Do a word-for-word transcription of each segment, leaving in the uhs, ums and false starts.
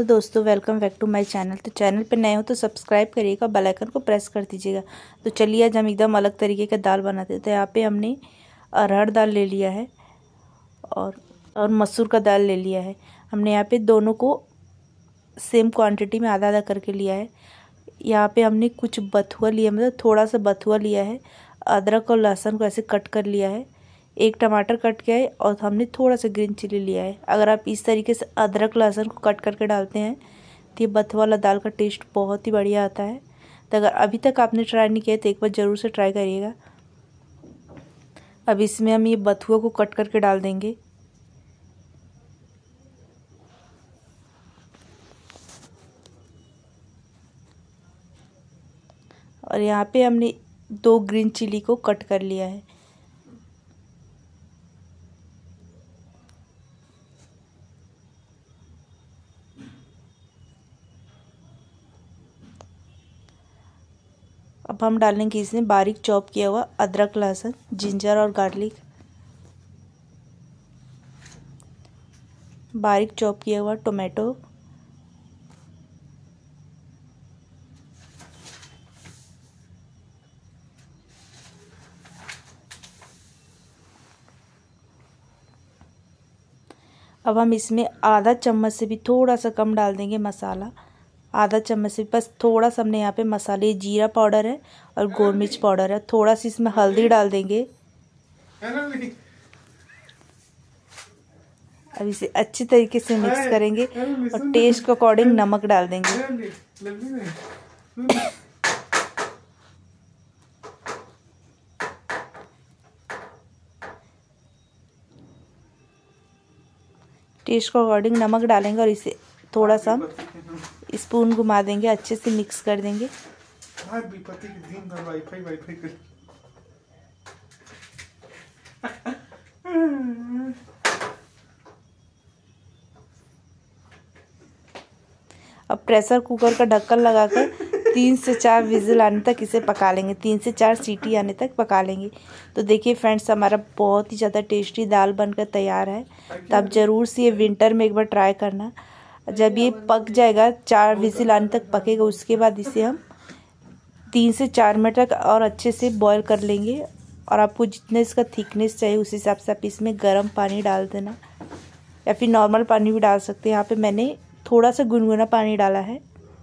Hello दोस्तों, welcome back to my channel. तो channel पे नए हो तो सब्सक्राइब करिएगा, बेल आइकन को प्रेस कर दीजिएगा। तो चलिए आज हम एकदम अलग तरीके का दाल बनाते हैं। तो यहाँ पे हमने अरहर दाल ले लिया है और और मसूर का दाल ले लिया है। हमने यहाँ पे दोनों को सेम क्वांटिटी में आधा आधा करके लिया है। यहाँ पे हमने कुछ बथुआ लिया, मतलब थोड़ा सा बथुआ लिया है। अदरक और लहसुन को ऐसे कट कर लिया है। एक टमाटर कट किया है और हमने थोड़ा सा ग्रीन चिली लिया है। अगर आप इस तरीके से अदरक लहसुन को कट करके डालते हैं तो ये बथुआ वाला दाल का टेस्ट बहुत ही बढ़िया आता है। तो अगर अभी तक आपने ट्राई नहीं किया तो एक बार ज़रूर से ट्राई करिएगा। अब इसमें हम ये बथुआ को कट करके डाल देंगे। और यहाँ पे हमने दो ग्रीन चिली को कट कर लिया है। अब हम डालेंगे इसमें बारीक चॉप किया हुआ अदरक लहसुन, जिंजर और गार्लिक, बारीक चॉप किया हुआ टोमेटो, अब हम इसमें आधा चम्मच से भी थोड़ा सा कम डाल देंगे मसाला। आधा चम्मच से बस थोड़ा सा हमने यहाँ पे मसाले, जीरा पाउडर है और गोल मिर्च पाउडर है। थोड़ा सी इसमें हल्दी डाल देंगे। अब इसे अच्छी तरीके से मिक्स करेंगे और टेस्ट के अकॉर्डिंग नमक डाल देंगे। टेस्ट के अकॉर्डिंग नमक डालेंगे और इसे थोड़ा सा हम स्पून घुमा देंगे, अच्छे से मिक्स कर देंगे। अब प्रेशर कुकर का ढक्कन लगाकर तीन से चार विजिल आने तक इसे पका लेंगे। तीन से चार सीटी आने तक पका लेंगे। तो देखिए फ्रेंड्स, हमारा बहुत ही ज़्यादा टेस्टी दाल बनकर तैयार है। तो आप ज़रूर से ये विंटर में एक बार ट्राई करना। जब ये पक जाएगा, चार विजिल आने तक पकेगा, उसके बाद इसे हम तीन से चार मिनट तक और अच्छे से बॉईल कर लेंगे। और आपको जितना इसका थिकनेस चाहिए उस हिसाब से आप इसमें गर्म पानी डाल देना या फिर नॉर्मल पानी भी डाल सकते हैं। यहाँ पे मैंने थोड़ा सा गुनगुना पानी डाला है।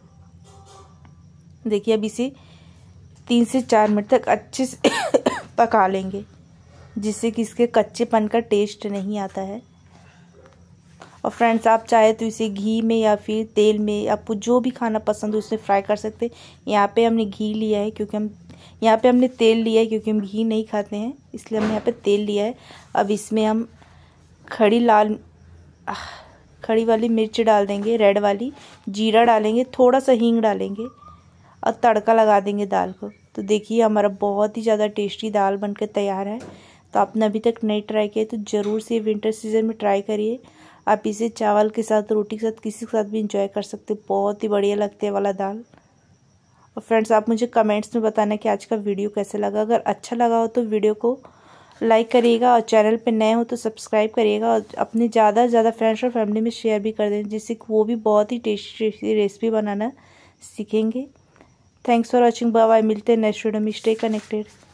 देखिए अब इसे तीन से चार मिनट तक अच्छे से पका लेंगे, जिससे कि इसके कच्चेपन का टेस्ट नहीं आता है। और फ्रेंड्स, आप चाहे तो इसे घी में या फिर तेल में, आपको जो भी खाना पसंद हो उसमें फ्राई कर सकते हैं। यहाँ पे हमने घी लिया है क्योंकि हम यहाँ पे हमने तेल लिया है क्योंकि हम घी नहीं खाते हैं, इसलिए हमने यहाँ पे तेल लिया है। अब इसमें हम खड़ी लाल खड़ी वाली मिर्च डाल देंगे, रेड वाली, जीरा डालेंगे, थोड़ा सा हींग डालेंगे और तड़का लगा देंगे दाल को। तो देखिए हमारा बहुत ही ज़्यादा टेस्टी दाल बनकर तैयार है। तो आपने अभी तक नहीं ट्राई किया तो ज़रूर से विंटर सीजन में ट्राई करिए। आप इसे चावल के साथ, रोटी के साथ, किसी के साथ भी इंजॉय कर सकते हो। बहुत ही बढ़िया लगते है वाला दाल। और फ्रेंड्स, आप मुझे कमेंट्स में बताना कि आज का वीडियो कैसे लगा। अगर अच्छा लगा हो तो वीडियो को लाइक करिएगा और चैनल पे नए हो तो सब्सक्राइब करिएगा और अपने ज़्यादा से ज़्यादा फ्रेंड्स और फैमिली में शेयर भी कर दें, जिससे वो भी बहुत ही टेस्टी रेसिपी बनाना सीखेंगे। Thanks for watching. Bye bye. मिलते हैं नेक्स्ट वीडियो में। Stay connected.